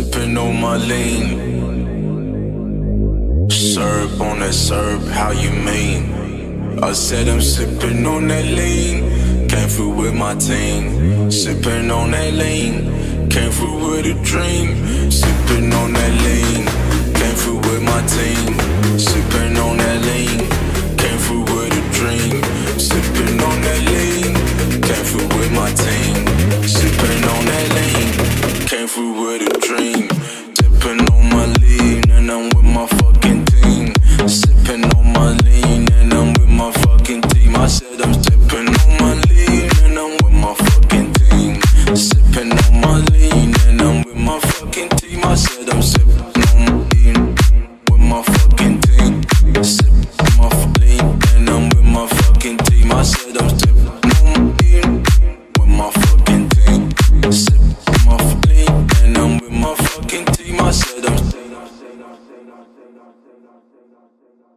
sipping on my lean. Syrup on that syrup, how you mean? I said I'm sipping on that lean. Came through with my team. Sipping on that lean. Came through with a dream. Sipping on that lean. Came through with my team. Sipping on that lean. Came through with a dream. Sipping on that lean. Came through with my team. Sipping on that lean. Came through with a dream. Sipping on my lean and I'm with my fucking team. Sipping on my lean and I'm with my fucking team. I said I'm sipping on my lean and I'm with my fucking team. Sipping on my lean and I'm with my fucking team. I said I'm sipping on my lean with my fucking team. Sipping on my lean and I'm with my fucking team. I said I'm sipping on my lean with my fucking team. Sipping on my lean and I'm with my fucking team. I said I'm